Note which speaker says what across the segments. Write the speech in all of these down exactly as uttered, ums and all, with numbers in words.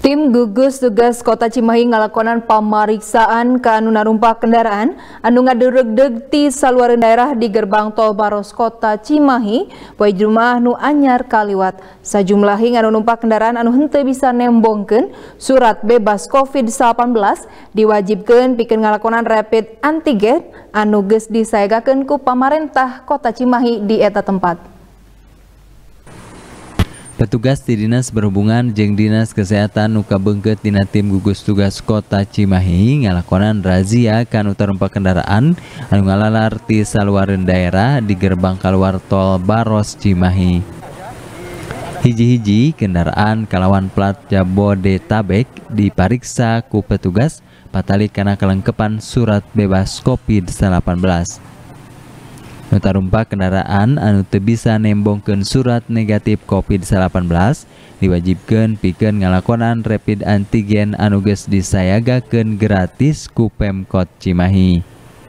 Speaker 1: Tim gugus tugas Kota Cimahi ngalakonan pamariksaan ke anu narumpak kendaraan anu ngaderegdeg ti saluareun daerah di gerbang tol Baros Kota Cimahi poe Jumaah nu anyar kaliwat. Sajumlah anu numpak kendaraan anu henteu bisa nembongkeun surat bebas COVID delapan belas diwajibkeun pikeun ngalakonan rapid antigen anu geus disaegakeun ku pamarentah Kota Cimahi di eta tempat.
Speaker 2: Petugas di Dinas Berhubungan jeung Dinas Kesehatan nu kabeungkeut dina tim gugus tugas Kota Cimahi ngalakonan razia ka anu tarumpak kendaraan anu ngalalar ti saluareun daerah di gerbang kaluar tol Baros Cimahi. Hiji-hiji kendaraan kalawan plat Jabodetabek dipariksa ku petugas patali kana kelengkepan surat bebas COVID delapan belas. Nu tarumpak kendaraan anu teu bisa nembongkeun surat negatif COVID delapan belas diwajibkeun pikeun ngalakonan rapid antigen anu geus disayagakeun gratis ku Pemkot Cimahi.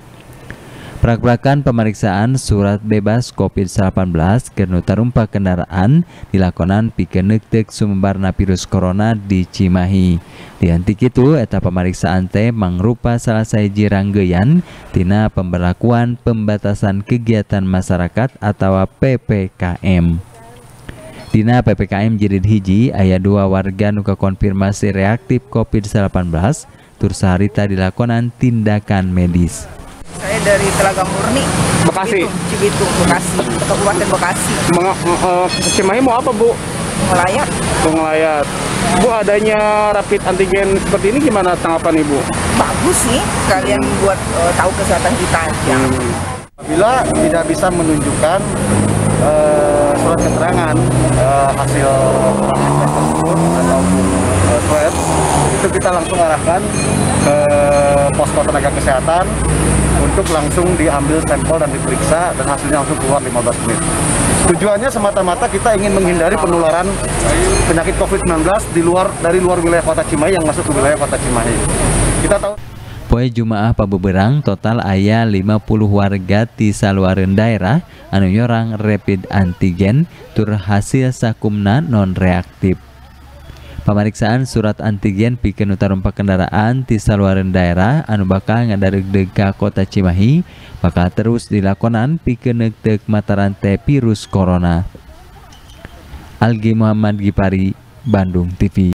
Speaker 2: Prak-prakan pemeriksaan surat bebas COVID delapan belas keur nu tarumpak kendaraan dilakonan pikeun neukteuk sumebarna virus corona di Cimahi. Di anti kitu eta pemeriksaan teh mangrupa salah sahiji ranggeyan tina pemberlakuan pembatasan kegiatan masyarakat atau P P K M. Dina P P K M jilid hiji aya dua warga nu kakonfirmasi reaktif COVID delapan belas tur saharita dilakonan tindakan medis.
Speaker 3: Saya dari Telaga Murni,
Speaker 4: Bekasi,
Speaker 3: Cibitung, Cibitung Bekasi, Kabupaten Bekasi.
Speaker 4: Meng, uh, Cimahi mau apa, Bu?
Speaker 3: Ngelayat.
Speaker 4: Ngelayat. Bu, adanya rapid antigen seperti ini gimana tanggapan Ibu?
Speaker 3: Bagus sih, kalian buat uh, tahu kesehatan kita. Ya.
Speaker 4: Hmm.
Speaker 5: Bila tidak bisa menunjukkan uh, surat keterangan uh, hasil rapid test tersebut ataupun uh, swab, itu kita langsung arahkan ke posko tenaga kesehatan untuk langsung diambil sampel dan diperiksa dan hasilnya langsung keluar lima belas menit. Tujuannya semata-mata kita ingin menghindari penularan penyakit COVID sembilan belas di luar dari luar wilayah Kota Cimahi yang masuk ke wilayah Kota Cimahi. Kita tahu
Speaker 2: Poe Jumaah pabeberang total aya lima puluh warga ti saluareun daerah anu nyorang rapid antigen tur hasil sakumna non reaktif. Pemeriksaan surat antigen pikeun nu tarumpak kendaraan ti saluareun daerah anu bakal ngadaregdeg ka Kota Cimahi bakal terus dilakonan pikeun neukteuk mata rantai virus corona. Algi Muhammad Gipari, Bandung T V.